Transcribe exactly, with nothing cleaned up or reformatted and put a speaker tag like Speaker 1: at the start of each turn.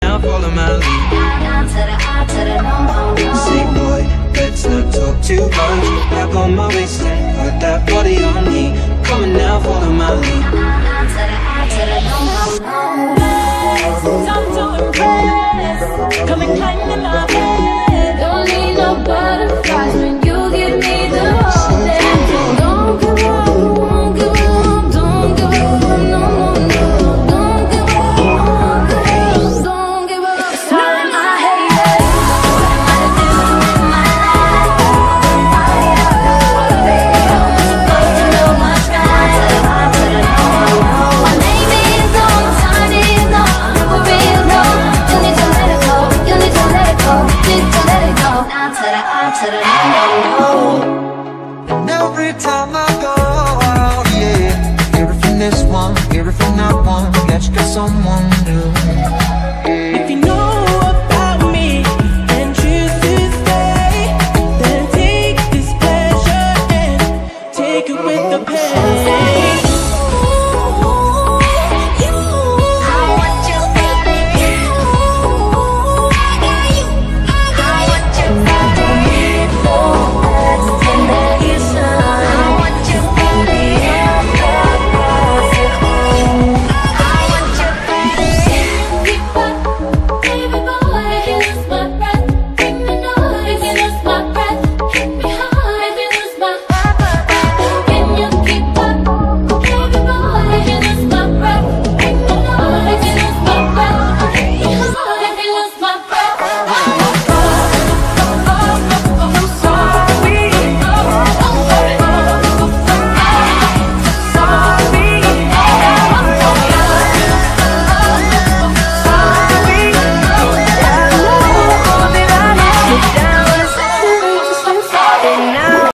Speaker 1: now, follow my lead. Say boy, let's not talk too much. Back on my waist and put that body on me. Coming now, follow my lead.